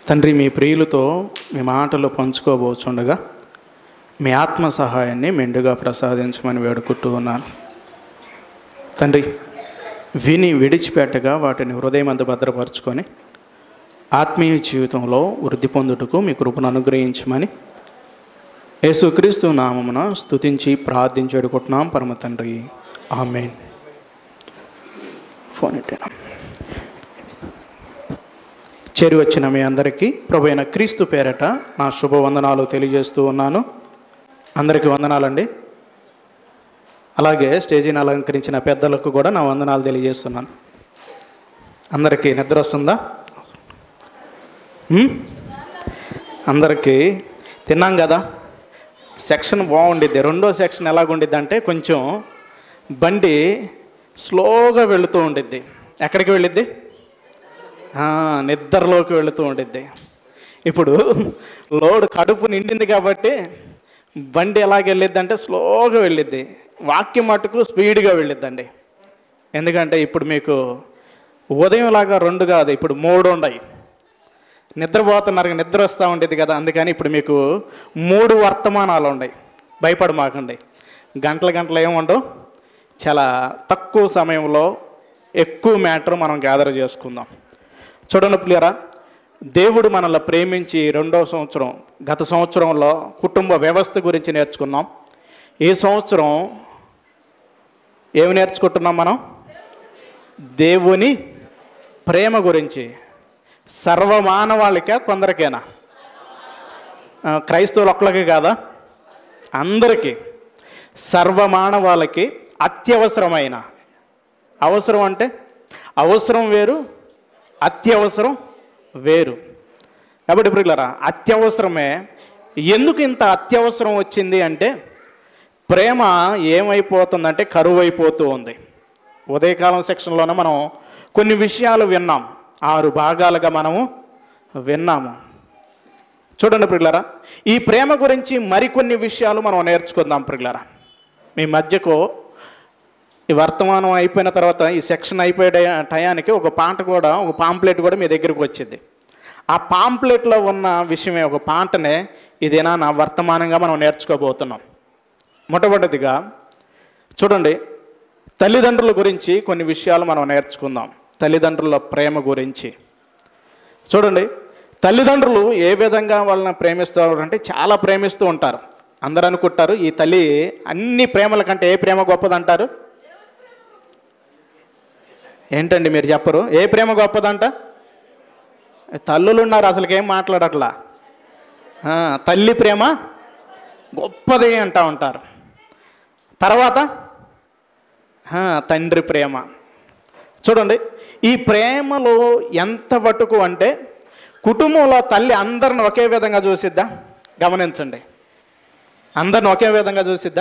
తండ్రి, మీ ప్రియులతో మీ మాటలు పంచుకోబోచుండగా మీ ఆత్మ సహాయాన్ని మెండుగా ప్రసాదించమని వేడుకుంటూ ఉన్నాను. తండ్రి, విని విడిచిపెట్టగా వాటిని హృదయమందు భద్రపరుచుకొని ఆత్మీయ జీవితంలో వృద్ధి పొందుటకు మీ కృపను అనుగ్రహించమని యేసుక్రీస్తు నామమున స్తుతించి ప్రార్థించి వేడుకుంటున్నాం పరమ తండ్రి. ఆమేన్. ఫోన్ ఇట్టేనా. చేరి వచ్చిన మీ అందరికీ ప్రభువైన క్రీస్తు పేరట నా శుభవందనాలు తెలియజేస్తూ ఉన్నాను. అందరికీ వందనాలండి. అలాగే స్టేజీని అలంకరించిన పెద్దలకు కూడా నా వందనాలు తెలియజేస్తున్నాను. అందరికీ నిద్ర వస్తుందా? అందరికీ తిన్నాం కదా. సెక్షన్ బాగుండిద్ది. రెండో సెక్షన్ ఎలాగుండిద్ది అంటే కొంచెం బండి స్లోగా వెళుతూ ఉండిద్ది. ఎక్కడికి వెళ్ళిద్ది? నిద్రలోకి వెళుతూ ఉండిద్ది. ఇప్పుడు లోడ్ కడుపు నిండింది కాబట్టి బండి ఎలాగెళ్ళిద్ది అంటే స్లోగా వెళ్ళిద్ది. వాక్యం మటుకు స్పీడ్గా వెళ్ళిద్దండి. ఎందుకంటే ఇప్పుడు మీకు ఉదయంలాగా 2 కాదు, ఇప్పుడు 3 ఉన్నాయి. నిద్రపోతున్నారు, నిద్ర వస్తూ ఉండేది కదా. అందుకని ఇప్పుడు మీకు 3 వర్తమానాలు ఉన్నాయి. భయపడమాకండి. గంటలు ఏముండవు. చాలా తక్కువ సమయంలో ఎక్కువ మ్యాటర్ మనం గ్యాదర్ చేసుకుందాం. చూడండి ప్రియరా, దేవుడు మనల్ని ప్రేమించి 2వ సంవత్సరం, గత సంవత్సరంలో కుటుంబ వ్యవస్థ గురించి నేర్చుకున్నాం. ఈ సంవత్సరం ఏమి నేర్చుకుంటున్నాం మనం? దేవుని ప్రేమ గురించి. సర్వమానవాళికా కొందరికేనా? క్రైస్తవులు ఒక్కళ్ళకి కాదా? అందరికీ. సర్వమానవాళికి అత్యవసరమైన, అవసరం అంటే అవసరం వేరు, అత్యవసరం వేరు. కాబట్టి ప్రియులారా, అత్యవసరమే. ఎందుకు ఇంత అత్యవసరం వచ్చింది అంటే ప్రేమ ఏమైపోతుందంటే కరువు అయిపోతూ ఉంది. ఉదయకాలం సెక్షన్లోనే మనం కొన్ని విషయాలు విన్నాం. 6 భాగాలుగా మనము విన్నాము. చూడండి ప్రియులారా, ఈ ప్రేమ గురించి మరికొన్ని విషయాలు మనం నేర్చుకుందాం ప్రియులారా. మీ మధ్యకు ఈ వర్తమానం అయిపోయిన తర్వాత, ఈ సెక్షన్ అయిపోయే టయానికి ఒక పాంప్లెట్ కూడా మీ దగ్గరకు వచ్చింది. ఆ పాంప్లెట్లో ఉన్న విషయమే, ఒక పాటనే ఇదేనా నా వర్తమానంగా మనం నేర్చుకోబోతున్నాం. మొట్టమొదటిగా చూడండి, తల్లిదండ్రుల గురించి కొన్ని విషయాలు మనం నేర్చుకుందాం. తల్లిదండ్రుల ప్రేమ గురించి చూడండి. తల్లిదండ్రులు ఏ విధంగా వాళ్ళని ప్రేమిస్తారు అంటే చాలా ప్రేమిస్తూ ఉంటారు. అందరూ అనుకుంటారు ఈ తల్లి అన్ని ప్రేమల కంటే ఏ ప్రేమ గొప్పదంటారు? ఏంటండి మీరు చెప్పరు? ఏ ప్రేమ గొప్పదంట? తల్లులు ఉన్నారు అసలుకి ఏం మాట్లాడట్లా. తల్లి ప్రేమ గొప్పది అంటూ ఉంటారు. తర్వాత తండ్రి ప్రేమ. చూడండి, ఈ ప్రేమలో ఎంత మటుకు అంటే కుటుంబంలో తల్లి అందరిని ఒకే విధంగా చూసిద్దా? గమనించండి, అందరిని ఒకే విధంగా చూసిద్దా?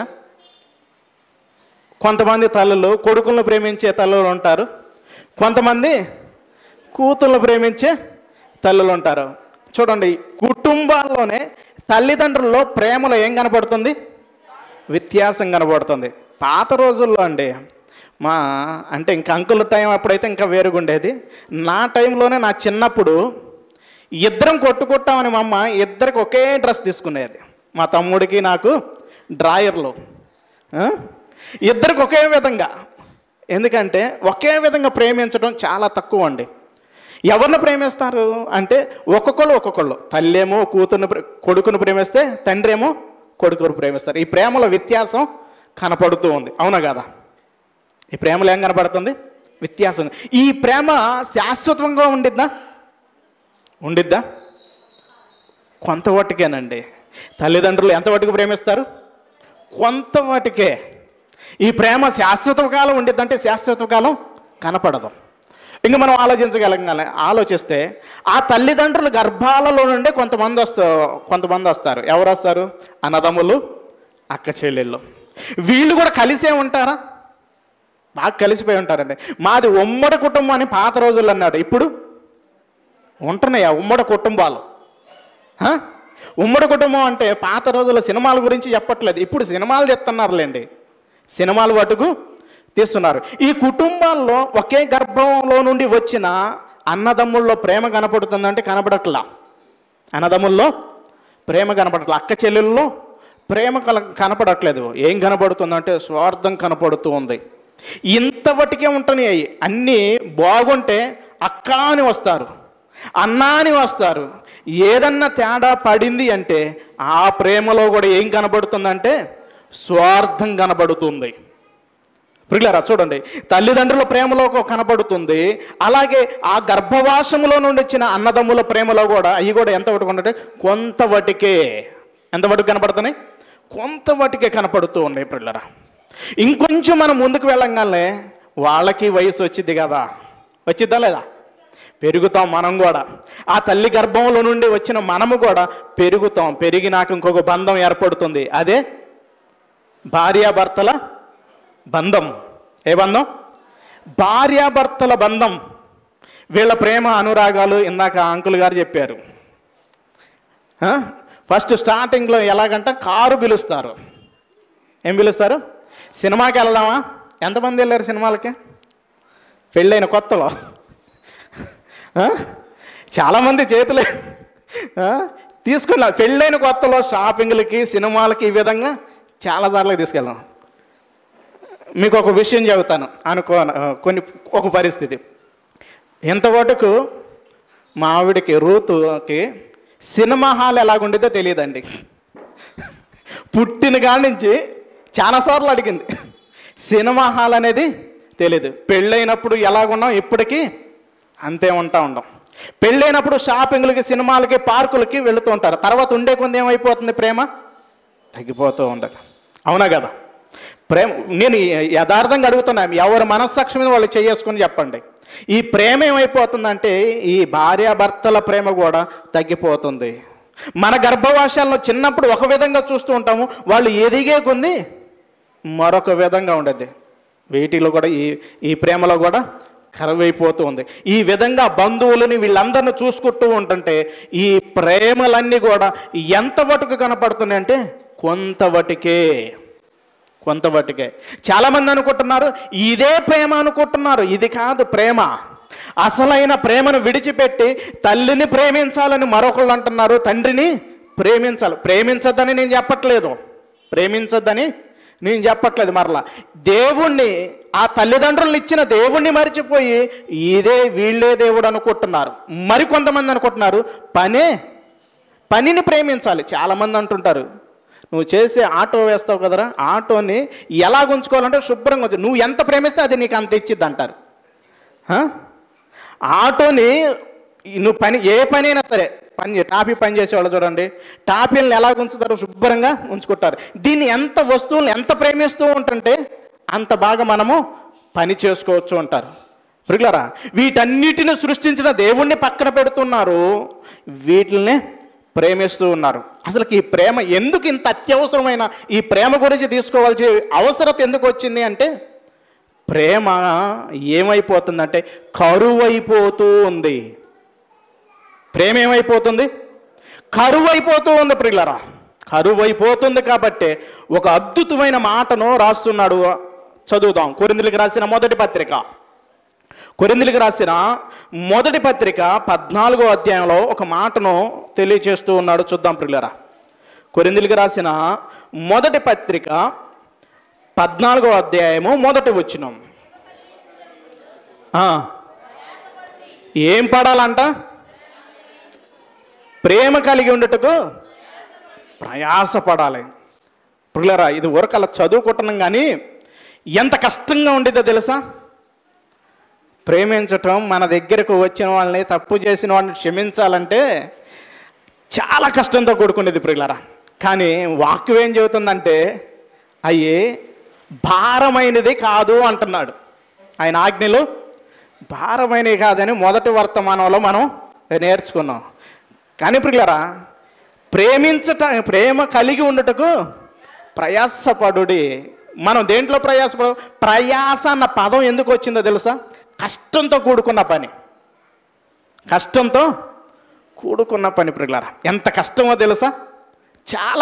కొంతమంది తల్లులు కొడుకులను ప్రేమించే తల్లులు ఉంటారు, కొంతమంది కూతుర్లను ప్రేమించే తల్లులు ఉంటారు. చూడండి, కుటుంబాల్లోనే తల్లిదండ్రుల్లో ప్రేమలో ఏం కనపడుతుంది? వ్యత్యాసం కనపడుతుంది. పాత రోజుల్లో అండి, అంటే ఇంకా అంకుల టైం అప్పుడైతే ఇంకా వేరుగా ఉండేది. నా టైంలోనే, నా చిన్నప్పుడు ఇద్దరం కొట్టుకుంటామని మా అమ్మ ఇద్దరికి ఒకే డ్రెస్ తీసుకునేది. మా తమ్ముడికి నాకు డ్రాయర్లు, ఇద్దరికి ఒకే విధంగా. ఎందుకంటే ఒకే విధంగా ప్రేమించడం చాలా తక్కువ అండి. ఎవరిని ప్రేమిస్తారు అంటే ఒక్కొక్కళ్ళు. తల్లి ఏమో కొడుకును ప్రేమిస్తే, తండ్రి ఏమో కొడుకును ప్రేమిస్తారు. ఈ ప్రేమలో వ్యత్యాసం కనపడుతూ ఉంది, అవునా కదా? ఈ ప్రేమలో ఏం కనపడుతుంది? వ్యత్యాసం. ఈ ప్రేమ శాశ్వతంగా ఉండిద్దా? కొంతవాటికేనండి. తల్లిదండ్రులు ఎంతవాటికి ప్రేమిస్తారు? కొంతవాటికే. ఈ ప్రేమ శాశ్వత కాలం ఉండిద్దంటే శాశ్వత కాలం కనపడదు. ఇంకా మనం ఆలోచిస్తే ఆ తల్లిదండ్రుల గర్భాలలో నుండి కొంతమంది వస్తారు. ఎవరు వస్తారు? అన్నదమ్ములు, అక్క చెల్లెళ్ళు. వీళ్ళు కూడా కలిసే ఉంటారా? బాగా కలిసిపోయి ఉంటారండి. మాది ఉమ్మడి కుటుంబం అని పాత రోజుల్లో అన్నాడు. ఇప్పుడు ఉంటున్నాయా ఉమ్మడి కుటుంబాలు? ఉమ్మడి కుటుంబం అంటే పాత రోజుల్లో సినిమాల గురించి చెప్పట్లేదు, ఇప్పుడు సినిమాలు తెస్తున్నారులేండి. సినిమాలు పట్టుకు తీస్తున్నారు. ఈ కుటుంబాల్లో ఒకే గర్భంలో నుండి వచ్చిన అన్నదమ్ముల్లో ప్రేమ కనపడుతుందంటే కనపడట్లా. అన్నదమ్ముల్లో ప్రేమ కనపడట్లేదు, అక్క చెల్లెల్లో ప్రేమ కనపడట్లేదు. ఏం కనపడుతుందంటే స్వార్థం కనపడుతూ ఉంది. ఇంతవటికే ఉంటున్నాయి. అన్నీ బాగుంటే అక్క అని వస్తారు, అన్నా అని వస్తారు. ఏదన్నా తేడా పడింది అంటే ఆ ప్రేమలో కూడా ఏం కనబడుతుందంటే స్వార్థం కనబడుతుంది. ప్రియులారా చూడండి, తల్లిదండ్రుల ప్రేమలో కనబడుతుంది. అలాగే ఆ గర్భవాసములో నుండి వచ్చిన అన్నదమ్ముల ప్రేమలో కూడా అవి కూడా ఎంతవరకు ఉంటే కొంతవటికే, ఎంతవరకు కనపడుతున్నాయి, కొంతవటికే కనపడుతూ ఉన్నాయి. ప్రియులారా ఇంకొంచెం మనం ముందుకు వెళ్ళంగానే వాళ్ళకి వయసు వచ్చింది కదా, వచ్చిద్దా లేదా, పెరుగుతాం మనం కూడా. ఆ తల్లి గర్భంలో నుండి వచ్చిన మనము కూడా పెరుగుతాం. పెరిగి నాకు ఇంకొక బంధం ఏర్పడుతుంది, అదే భార్యాభర్తల బంధం. ఏ బంధం? భార్యాభర్తల బంధం. వీళ్ళ ప్రేమ అనురాగాలు ఇందాక అంకుల్ గారు చెప్పారు. ఫస్ట్ స్టార్టింగ్లో ఎలాగంటే కారు పిలుస్తారు. ఏం పిలుస్తారు? సినిమాకి వెళ్దామా? ఎంతమంది వెళ్ళారు సినిమాలకి పెళ్ళైన కొత్తలో? చాలామంది చేతులే తీసుకున్నా. పెళ్ళైన కొత్తలో షాపింగ్లకి, సినిమాలకి ఈ విధంగా చాలాసార్లు తీసుకెళ్ళాం. మీకు ఒక విషయం చెబుతాను ఒక పరిస్థితి. ఇంతవరకు మా ఆవిడకి రూతుకి సినిమా హాల్ ఎలాగుండేదో తెలియదండి. పుట్టిన కాడి నుంచి చాలాసార్లు అడిగింది, సినిమా హాల్ అనేది తెలియదు. పెళ్ళైనప్పుడు ఎలాగున్నాం ఇప్పటికీ అంతే ఉండం. పెళ్ళైనప్పుడు షాపింగ్లకి, సినిమాలకి, పార్కులకి వెళుతూ ఉంటారు. తర్వాత ఉండే కొంత ఏమైపోతుంది, ప్రేమ తగ్గిపోతూ ఉండదు. అవునా కదా? ప్రేమ, నేను యథార్థంగా అడుగుతున్నాను, ఎవరి మనస్సాక్షి మీద వాళ్ళు చేసుకుని చెప్పండి. ఈ ప్రేమ ఏమైపోతుందంటే ఈ భార్యాభర్తల ప్రేమ కూడా తగ్గిపోతుంది. మన గర్భవాసాలను చిన్నప్పుడు ఒక విధంగా చూస్తూ ఉంటాము, వాళ్ళు ఎదిగే కొంది మరొక విధంగా ఉండేది. వీటిలో కూడా ఈ ప్రేమలో కూడా కరువైపోతూ ఉంది. ఈ విధంగా బంధువులని వీళ్ళందరినీ చూసుకుంటూ ఉంటుంటే ఈ ప్రేమలన్నీ కూడా ఎంతవరకు కనపడుతున్నాయి అంటే కొంతవటికే. చాలామంది అనుకుంటున్నారు ఇదే ప్రేమ అనుకుంటున్నారు. ఇది కాదు ప్రేమ. అసలైన ప్రేమను విడిచిపెట్టి తల్లిని ప్రేమించాలని మరొకళ్ళు అంటున్నారు, తండ్రిని ప్రేమించద్దని నేను చెప్పట్లేదు. మరలా దేవుణ్ణి, ఆ తల్లిదండ్రులను ఇచ్చిన దేవుణ్ణి మరిచిపోయి వీళ్ళే దేవుడు అనుకుంటున్నారు. మరికొంతమంది అనుకుంటున్నారు పనిని ప్రేమించాలి. చాలామంది అంటుంటారు, నువ్వు చేసే ఆటో వేస్తావు కదరా, ఆటోని ఎలా ఉంచుకోవాలంటే శుభ్రంగా ఉంచు, నువ్వు ఎంత ప్రేమిస్తే అది నీకు అంత ఇచ్చిద్ది అంటారు. ఆటోని నువ్వు ఏ పని అయినా సరే, టాపీ పని చేసేవాళ్ళు చూడండి, టాపీలను ఎలా ఉంచుతారు, శుభ్రంగా ఉంచుకుంటారు. దీన్ని వస్తువులను ఎంత ప్రేమిస్తూ ఉంటుంటే అంత బాగా మనము పని చేసుకోవచ్చు అంటారు. ప్రియులారా, వీటన్నిటిని సృష్టించిన దేవుణ్ణి పక్కన పెడుతున్నారు, వీటిల్ని ప్రేమిస్తూ ఉన్నారు. అసలు ఈ ప్రేమ ఎందుకు ఇంత అత్యవసరమైన ఈ ప్రేమ గురించి తీసుకోవాల్సిన అవసరత ఎందుకు వచ్చింది అంటే ప్రేమ ఏమైపోతుందంటే కరువైపోతూ ఉంది. ప్రేమ ఏమైపోతుంది? కరువైపోతూ ఉంది. ప్రియులారా, కరువైపోతుంది కాబట్టి ఒక అద్భుతమైన మాటను రాస్తున్నాడు. చదువుదాం. కొరింథీయులకు రాసిన మొదటి పత్రిక 14వ అధ్యాయంలో ఒక మాటను తెలియచేస్తూ ఉన్నాడు. చూద్దాం ప్రియులారా. కొరింథీయులకు రాసిన మొదటి పత్రిక 14వ అధ్యాయము 1వ వచనం. ఏం పడాలంట? ప్రేమ కలిగి ఉండటకు ప్రయాసపడాలి. ప్రియులారా, ఇది ఊరకల చదువుకుంటున్నాం కానీ ఎంత కష్టంగా ఉండేదో తెలుసా? ప్రేమించటం, మన దగ్గరకు వచ్చిన వాళ్ళని, తప్పు చేసిన వాళ్ళని క్షమించాలంటే చాలా కష్టంతో కూడుకునేది ప్రియులారా. కానీ వాక్యం ఏం చెబుతుందంటే అయ్యే భారమైనది కాదు అంటున్నాడు. ఆయన ఆజ్ఞలు భారమైనవి కాదని మొదటి వర్తమానంలో మనం నేర్చుకున్నాం. కానీ ప్రియులారా, ప్రేమ కలిగి ఉండటకు ప్రయాసపడుడి. మనం దేంట్లో ప్రయాస అన్న పదం ఎందుకు వచ్చిందో తెలుసా? కష్టంతో కూడుకున్న పని ప్రియులారా. ఎంత కష్టమో తెలుసా? చాలా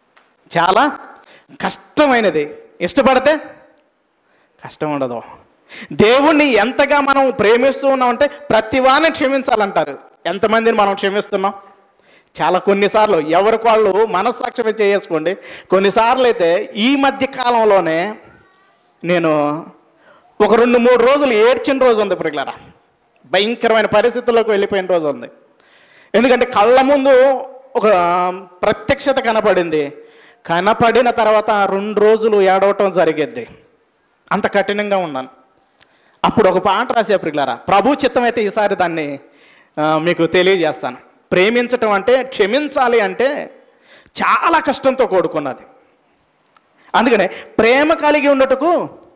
కష్టమైనది. ఇష్టపడితే కష్టం ఉండదు. దేవుణ్ణి ఎంతగా మనం ప్రేమిస్తూ ఉన్నామంటే ప్రతి వారిని క్షమించాలంటారు. ఎంతమందిని మనం క్షమిస్తున్నాం? చాలా కొన్నిసార్లు ఎవరికి వాళ్ళు మనస్సాక్షి చేసుకోండి. కొన్నిసార్లు అయితే ఈ మధ్య కాలంలోనే నేను ఒక 2-3 రోజులు ఏడ్చిన రోజు ఉంది ప్రియులారా. భయంకరమైన పరిస్థితుల్లోకి వెళ్ళిపోయిన రోజు ఉంది. ఎందుకంటే కళ్ళ ముందు ఒక ప్రత్యక్షత కనపడింది. కనపడిన తర్వాత 2 రోజులు ఏడవటం జరిగేది. అంత కఠినంగా ఉన్నాను. అప్పుడు ఒక పాట రాసే ప్రియులారా, ప్రభు చిత్తం అయితే ఈసారి దాన్ని మీకు తెలియజేస్తాను. ప్రేమించటం అంటే, క్షమించాలి అంటే చాలా కష్టంతో కూడుకున్నది. అందుకనే ప్రేమ కలిగి ఉండటకు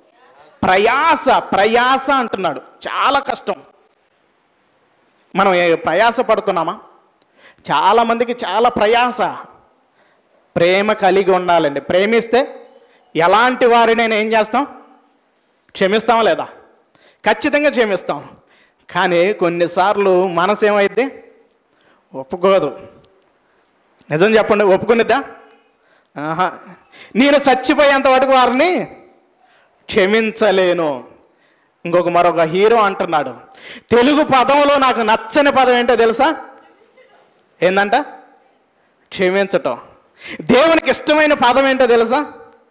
ప్రయాస అంటున్నాడు. చాలా కష్టం. మనం ప్రయాస పడుతున్నామా? చాలామందికి చాలా ప్రయాస. ప్రేమ కలిగి ఉండాలండి. ప్రేమిస్తే ఎలాంటి వారినైనా ఏం చేస్తాం? క్షమిస్తాం లేదా? ఖచ్చితంగా క్షమిస్తాం. కానీ కొన్నిసార్లు మనసు ఏమైంది? ఒప్పుకోదు. నిజం చెప్పండి, ఒప్పుకునేద్దా? నేను చచ్చిపోయేంత వరకు వారిని క్షమించలేను. మరొక హీరో అంటున్నాడు, తెలుగు పదంలో నాకు నచ్చని పదం ఏంటో తెలుసా? ఏందంట? క్షమించటం. దేవునికి ఇష్టమైన పదం ఏంటో తెలుసా?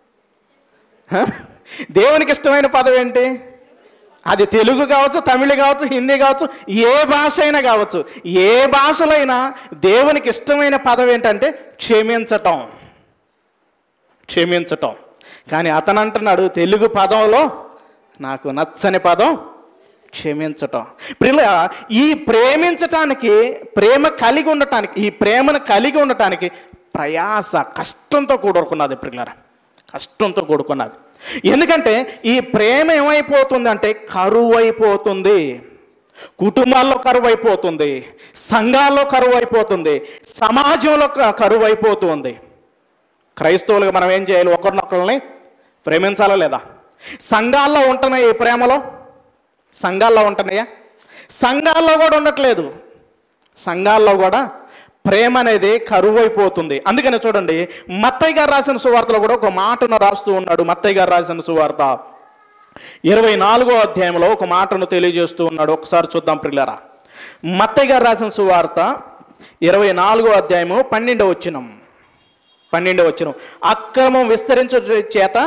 దేవునికి ఇష్టమైన పదం ఏంటి? అది తెలుగు కావచ్చు, తమిళ కావచ్చు, హిందీ కావచ్చు, ఏ భాష అయినా కావచ్చు. ఏ భాషలో అయినా దేవునికి ఇష్టమైన పదం ఏంటంటే క్షమించటం. క్షమించటం. కానీ అతను అంటున్నాడు, తెలుగు పదంలో నాకు నచ్చని పదం క్షమించటం. ప్రియుల, ఈ ప్రేమించటానికి, ప్రేమ కలిగి ఉండటానికి, ఈ ప్రేమను కలిగి ఉండటానికి ప్రయాస, కష్టంతో కూడుకున్నది ప్రియులారా. కష్టంతో కూడుకున్నది. ఎందుకంటే ఈ ప్రేమ ఏమైపోతుందంటే కరువు అయిపోతుంది. కుటుంబాల్లో కరువు అయిపోతుంది, సంఘాల్లో కరువు అయిపోతుంది, సమాజంలో కరువు అయిపోతుంది. క్రైస్తవులుగా మనం ఏం చేయాలి? ఒకరినొకరిని ప్రేమించాలా లేదా? సంఘాల్లో ఉంటున్నాయి ఈ ప్రేమలో? సంఘాల్లో ఉంటున్నాయా? సంఘాల్లో కూడా ఉండట్లేదు. సంఘాల్లో కూడా ప్రేమ అనేది కరువు అయిపోతుంది. అందుకని చూడండి, మత్తయి గారు రాసిన సువార్తలో కూడా ఒక మాటను రాస్తూ ఉన్నాడు. మత్తయి గారు రాసిన సువార్త 24వ అధ్యాయంలో ఒక మాటను తెలియజేస్తూ ఉన్నాడు. ఒకసారి చూద్దాం ప్రియులారా. మత్తయి గారు రాసిన సువార్త 24వ అధ్యాయము 12వ వచనం. అక్రమం విస్తరించుట చేత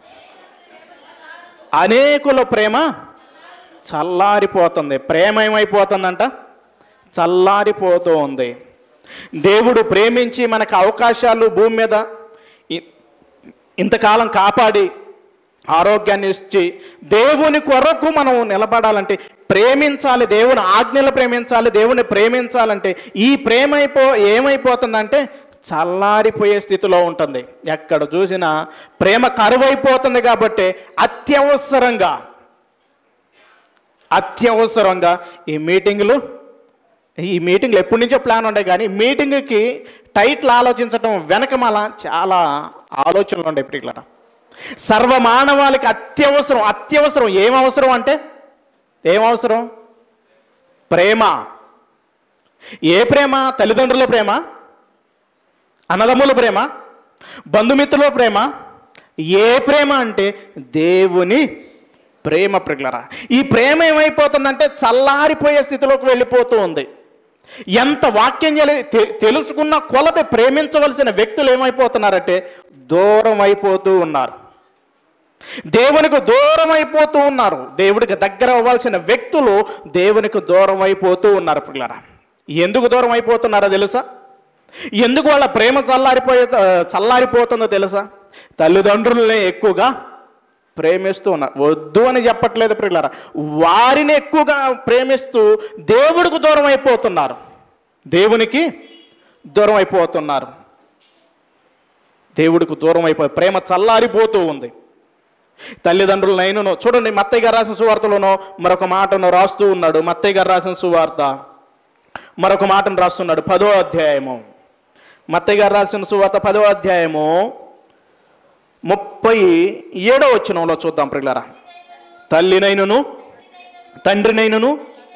అనేకుల ప్రేమ చల్లారిపోతుంది. ప్రేమ ఏమైపోతుందంట? చల్లారిపోతూ ఉంది. దేవుడు ప్రేమించి మనకు అవకాశాలు భూమి మీద ఇంతకాలం కాపాడి ఆరోగ్యాన్ని ఇచ్చి దేవుని కొరకు మనం నిలబడాలంటే ప్రేమించాలి. దేవుని ఆజ్ఞలు ప్రేమించాలి. దేవుని ప్రేమించాలంటే ఈ ప్రేమ ఏమైపోతుందంటే చల్లారిపోయే స్థితిలో ఉంటుంది. ఎక్కడ చూసినా ప్రేమ కరువైపోతుంది. కాబట్టి అత్యవసరంగా ఈ మీటింగులు ఎప్పటి నుంచో ప్లాన్ ఉండే, కానీ మీటింగ్కి టైటిల్ ఆలోచించడం వెనక మళ్ళా చాలా ఆలోచనలు ఉండే. ఇప్పుడు ఇట్లా సర్వమానవాళికి అత్యవసరం ఏమవసరం అంటే ఏమవసరం? ప్రేమ. ఏ ప్రేమ? తల్లిదండ్రుల ప్రేమ, అన్నదమ్ముల ప్రేమ, బంధుమిత్రుల ప్రేమ. ఏ ప్రేమ అంటే దేవుని ప్రేమ ప్రియులారా. ఈ ప్రేమ ఏమైపోతుందంటే చల్లారిపోయే స్థితిలోకి వెళ్ళిపోతూ ఉంది. ఎంత వాక్యం తెలుసుకున్న కొలత ప్రేమించవలసిన వ్యక్తులు ఏమైపోతున్నారంటే దూరం అయిపోతూ ఉన్నారు. దేవునికి దూరం అయిపోతూ ఉన్నారు. దేవుడికి దగ్గర అవ్వాల్సిన వ్యక్తులు దేవునికి దూరం అయిపోతూ ఉన్నారు ప్రియులారా. ఎందుకు దూరం అయిపోతున్నారో తెలుసా? ఎందుకు వాళ్ళ ప్రేమ చల్లారిపోతుందో తెలుసా? తల్లిదండ్రులనే ఎక్కువగా ప్రేమిస్తూ ఉన్నారు. వద్దు అని చెప్పట్లేదు ప్రియులారా, వారిని ఎక్కువగా ప్రేమిస్తూ దేవుడికి దూరం అయిపోతున్నారు. దేవునికి దూరం అయిపోతున్నారు. దేవుడికి దూరం ప్రేమ చల్లారిపోతూ ఉంది. తల్లిదండ్రులనైనను చూడండి, మత్తయి గారు రాసిన సువార్తలోనో మరొక మాటను రాస్తూ ఉన్నాడు. మత్తయి గారు రాసిన సువార్త మరొక మాటను రాస్తున్నాడు. 10వ అధ్యాయము. మత్తయి గారు రాసిన సువార్త 10వ అధ్యాయము 37వ వచనంలో చూద్దాం ప్రియులారా. తల్లినైనను తండ్రినైనను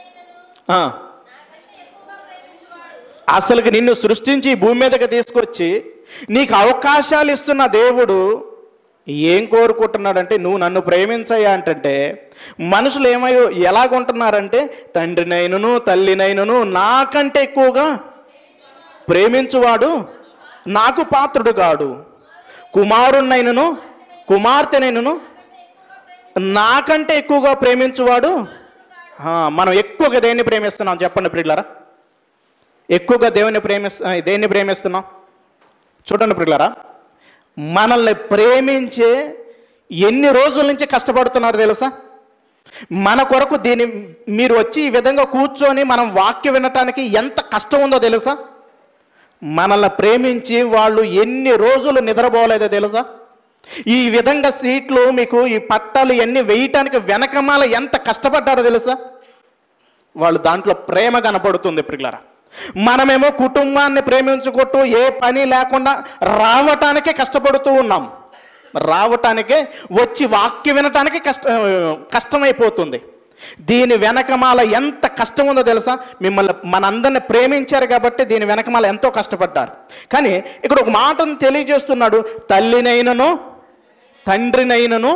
అసలుకి నిన్ను సృష్టించి భూమి మీదకి తీసుకొచ్చి నీకు అవకాశాలు ఇస్తున్న దేవుడు ఏం కోరుకుంటున్నాడంటే నువ్వు నన్ను ప్రేమించయ్యా అంటే మనుషులు ఎలాగుంటున్నారంటే తండ్రినైనను తల్లినైనను నాకంటే ఎక్కువగా ప్రేమించువాడు నాకు పాత్రుడు కాడు, కుమారుణ్ణైనను కుమార్తెనైనను నాకంటే ఎక్కువగా ప్రేమించువాడు. మనం ఎక్కువగా దేన్ని ప్రేమిస్తున్నాం చెప్పండి ప్రియులారా? ఎక్కువగా దేన్ని ప్రేమిస్తున్నాం? చూడండి ప్రియులారా, మనల్ని ప్రేమించే ఎన్ని రోజుల నుంచి కష్టపడుతున్నారు తెలుసా? మన కొరకు మీరు వచ్చి ఈ విధంగా కూర్చొని మనం వాక్యం వినటానికి ఎంత కష్టం ఉందో తెలుసా? మనల్ని ప్రేమించి వాళ్ళు ఎన్ని రోజులు నిద్రపోలేదో తెలుసా? ఈ విధంగా సీట్లు మీకు ఈ పట్టాలు ఇవన్నీ వేయటానికి వెనకమాల ఎంత కష్టపడ్డారో తెలుసా? వాళ్ళు దాంట్లో ప్రేమ కనపడుతుంది ప్రియులారా. మనమేమో కుటుంబాన్ని ప్రేమించుకుంటూ ఏ పని లేకుండా రావటానికే కష్టపడుతూ ఉన్నాం. రావటానికే వచ్చి వాక్యం వినటానికి కష్టమైపోతుంది. దీని వెనకమాల ఎంత కష్టం ఉందో తెలుసా? మనందరిని ప్రేమించారు కాబట్టి దీని వెనకమాల ఎంతో కష్టపడ్డారు. కానీ ఇక్కడ ఒక మాటను తెలియజేస్తున్నాడు, తల్లినైనను తండ్రినైనను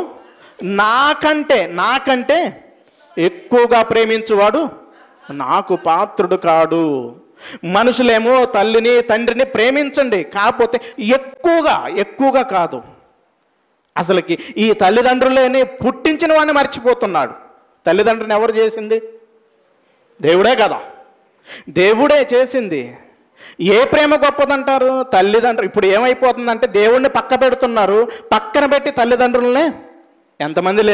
నాకంటే ఎక్కువగా ప్రేమించువాడు నాకు పాత్రుడు కాడు. మనుషులేమో తల్లిని తండ్రిని ప్రేమించండి, కాకపోతే ఎక్కువగా కాదు. అసలుకి ఈ తల్లిదండ్రులని పుట్టించిన వాడిని మర్చిపోతున్నాడు. తల్లిదండ్రుని ఎవరు చేసింది? దేవుడే కదా, దేవుడే చేసింది. ఏ ప్రేమ గొప్పదంటారు? తల్లిదండ్రులు. ఇప్పుడు ఏమైపోతుందంటే దేవుణ్ణి పెడుతున్నారు, పక్కన పెట్టి తల్లిదండ్రులనే ఎంతమంది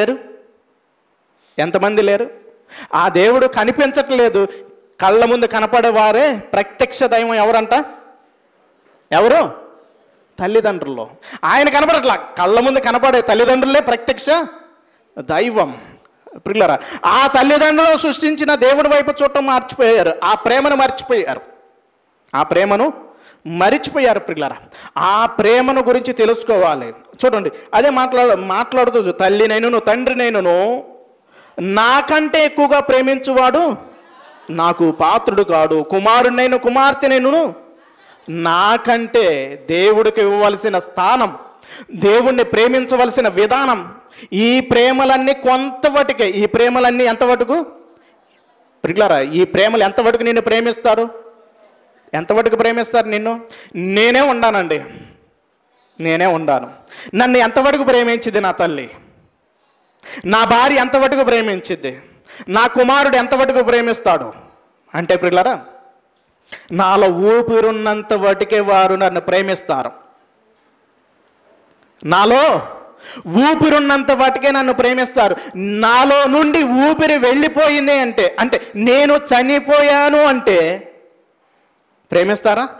లేరు? ఆ దేవుడు కనిపించట్లేదు, కళ్ళ ముందు కనపడేవారే ప్రత్యక్ష దైవం. ఎవరు? తల్లిదండ్రులు. ఆయన కనపడట్లా, కళ్ళ ముందు కనపడే తల్లిదండ్రులే ప్రత్యక్ష దైవం. పిల్లరా, ఆ తల్లిదండ్రులు సృష్టించిన దేవుడి వైపు చూడటం మర్చిపోయారు, ఆ ప్రేమను మరిచిపోయారు. పిల్లరా, ఆ ప్రేమను గురించి తెలుసుకోవాలి. చూడండి, అదే మాట్లాడుతూ తల్లినైనను తండ్రినైనను నాకంటే ఎక్కువగా ప్రేమించువాడు నాకు పాత్రుడు కాడు, కుమారుణ్ణైన కుమార్తెనైనను నాకంటే. దేవుడికి ఇవ్వవలసిన స్థానం, దేవుణ్ణి ప్రేమించవలసిన విధానం, ఈ ప్రేమలన్నీ కొంతవటికే. ఈ ప్రేమలన్నీ ఎంతవరకు పిల్లరా? ఈ ప్రేమలు ఎంతవరకు నిన్ను ప్రేమిస్తారు? నిన్ను? నేనే ఉండాను. నన్ను ఎంతవరకు ప్రేమించింది నా తల్లి? నా భార్య ఎంతవరకు ప్రేమించింది? నా కుమారుడు ఎంతవరకు ప్రేమిస్తాడు అంటే పిల్లరా, నాలో ఊపిరున్నంత వరకే వారు నన్ను ప్రేమిస్తారు. నాలో ఊపిరున్నంత వాటికే నన్ను ప్రేమిస్తారు. నాలో నుండి ఊపిరి వెళ్ళిపోయింది అంటే నేను చనిపోయాను అంటే ప్రేమిస్తారా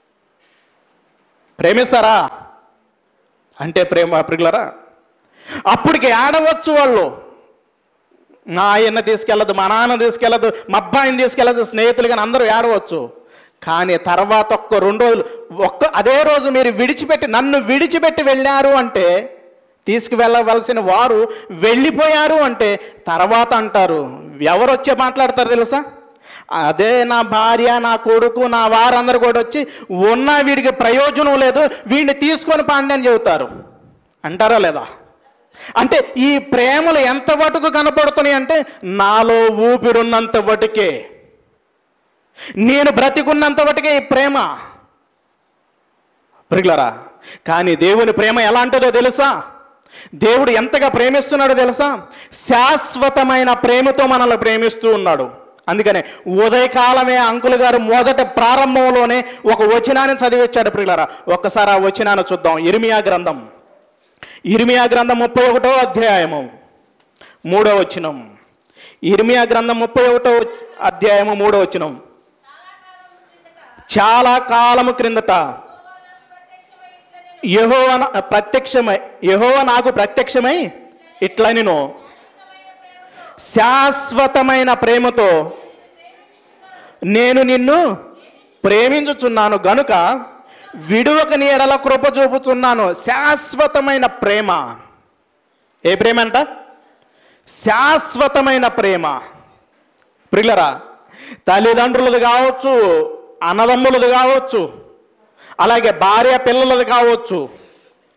అంటే ప్రేమ ప్రియులరా? అప్పటికి ఆడవచ్చు వాళ్ళు, మా అయ్యన్న తీసుకెళ్ళదు, మా నాన్న తీసుకెళ్ళదు, మా అబ్బాయిని తీసుకెళ్ళదు, స్నేహితులు కానీ అందరూ ఆడవచ్చు. కానీ తర్వాత 2 రోజులు అదే రోజు మీరు నన్ను విడిచిపెట్టి వెళ్ళారు అంటే, తీసుకువెళ్ళవలసిన వారు వెళ్ళిపోయారు అంటే తర్వాత అంటారు, ఎవరు వచ్చి మాట్లాడతారు తెలుసా? అదే నా భార్య, నా కొడుకు, నా వారందరూ కూడా వచ్చి వీడికి ప్రయోజనం లేదు, వీడిని తీసుకొని పాండి అని చెబుతారు. అంటారా లేదా? అంటే ఈ ప్రేమలు ఎంత మటుకు కనపడుతున్నాయి అంటే, నాలో ఊపిరున్నంత వటుకే, నేను బ్రతికున్నంత వటుకే ఈ ప్రేమ ప్రియులారా. కానీ దేవుని ప్రేమ ఎలాంటిదో తెలుసా? దేవుడు ఎంతగా ప్రేమిస్తున్నాడో తెలుసా? శాశ్వతమైన ప్రేమతో మనల్ని ప్రేమిస్తూ ఉన్నాడు. అందుకనే ఉదయకాలమే అంకుల్ గారు మొదట ప్రారంభంలోనే ఒక వచనాన్ని చదివించాడు ప్రియులారా. ఒక్కసారి ఆ వచనాన్ని చూద్దాం. ఇర్మియా గ్రంథం 31వ అధ్యాయము 3వ వచనం. ఇర్మియా గ్రంథం 31వ అధ్యాయము 3వ వచనం. చాలా కాలము క్రిందట యెహోవా నాకు ప్రత్యక్షమై ఇట్లా నేను శాశ్వతమైన ప్రేమతో నేను నిన్ను ప్రేమించుచున్నాను గనుక విడువక నీ ఎడల కృప చూపుచున్నాను. శాశ్వతమైన ప్రేమ. ఏ ప్రేమ అంట? శాశ్వతమైన ప్రేమ. ప్రియులరా, తల్లిదండ్రులది కావచ్చు, అన్నదమ్ములది కావచ్చు, అలాగే భార్య పిల్లలది కావచ్చు,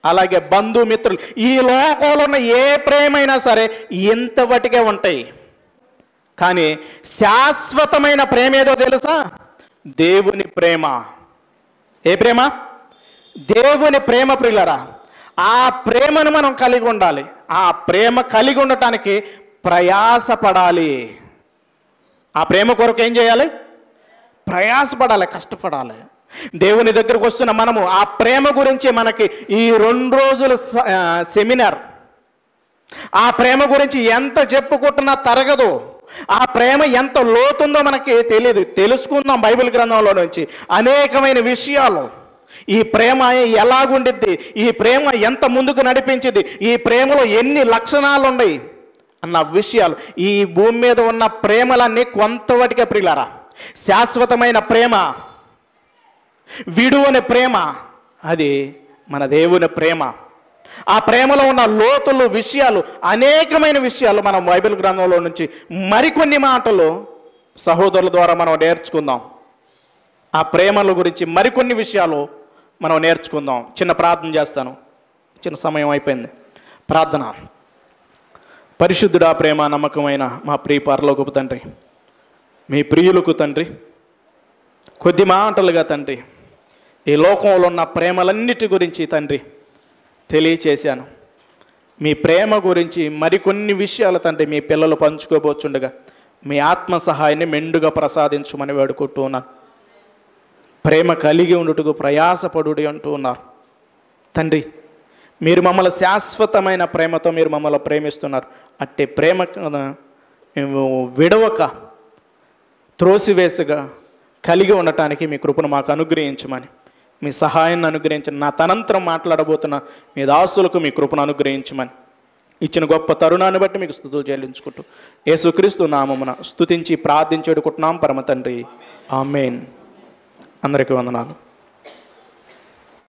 అలాగే బంధుమిత్రులు, ఈ లోకంలో ఉన్న ఏ ప్రేమైనా సరే ఇంతవటికే ఉంటాయి. కానీ శాశ్వతమైన ప్రేమ ఏదో తెలుసా? దేవుని ప్రేమ. ఏ ప్రేమ? దేవుని ప్రేమ ప్రియులారా. ఆ ప్రేమను మనం కలిగి ఉండాలి. ఆ ప్రేమ కలిగి ఉండటానికి ప్రయాసపడాలి. ఆ ప్రేమ కొరకు ఏం చేయాలి? ప్రయాసపడాలి, కష్టపడాలి. దేవుని దగ్గరకు వస్తున్న మనము ఆ ప్రేమ గురించి మనకి ఈ 2 రోజుల సెమినార్, ఆ ప్రేమ గురించి ఎంత చెప్పుకుంటున్నా తరగదు. ఆ ప్రేమ ఎంత లోతుందో మనకి తెలియదు. తెలుసుకుందాం బైబిల్ గ్రంథంలో నుంచి అనేకమైన విషయాలు. ఈ ప్రేమ ఎలాగుండిద్ది, ఈ ప్రేమ ఎంత ముందుకు నడిపించింది, ఈ ప్రేమలో ఎన్ని లక్షణాలు ఉన్నాయి అన్న విషయాలు. ఈ భూమి మీద ఉన్న ప్రేమలన్నీ కొంతవటికే ప్రియులారా. శాశ్వతమైన ప్రేమ, విడువని ప్రేమ, అది మన దేవుని ప్రేమ. ఆ ప్రేమలో ఉన్న లోతులు, విషయాలు, అనేకమైన విషయాలు మనం బైబిల్ గ్రంథంలో నుంచి మరికొన్ని మాటలు సహోదరుల ద్వారా మనం నేర్చుకుందాం. ఆ ప్రేమల గురించి మరికొన్ని విషయాలు మనం నేర్చుకుందాం. చిన్న ప్రార్థన చేస్తాను. చిన్న సమయం అయిపోయింది. ప్రార్థన. పరిశుద్ధుడా, ప్రేమ నమ్మకమైన మా ప్రియ పరలోకపు తండ్రి, మీ ప్రియులకు తండ్రి, కొద్ది మాటలుగా తండ్రి ఈ లోకంలో ఉన్న ప్రేమలన్నిటి గురించి తండ్రి తెలియచేశాను. మీ ప్రేమ గురించి మరికొన్ని విషయాలు తండ్రి మీ పిల్లలు పంచుకోబోచుండగా మీ ఆత్మ సహాయాన్ని మెండుగా ప్రసాదించమని వేడుకుంటూ ఉన్నాను. ప్రేమ కలిగి ఉండుటకు ప్రయాసపడుడి అంటూ ఉన్నారు తండ్రి. మీరు మమ్మల్ని శాశ్వతమైన ప్రేమతో మీరు మమ్మల్ని ప్రేమిస్తున్నారు. అట్టే ప్రేమ విడవక త్రోసివేసగా కలిగి ఉండటానికి మీ కృపను మాకు అనుగ్రహించమని, మీ సహాయాన్ని అనుగ్రహించండి. నా తనంతరం మాట్లాడబోతున్న మీ దాసులకు మీ కృపను అనుగ్రహించమని ఇచ్చిన గొప్ప తరుణాన్ని బట్టి మీకు స్తుతులు చెల్లించుకుంటూ యేసుక్రీస్తు నామమున స్తుతించి ప్రార్థించేడుకుంటున్నాం పరమ తండ్రి. ఆమేన్. అందరికీ వందనాలు.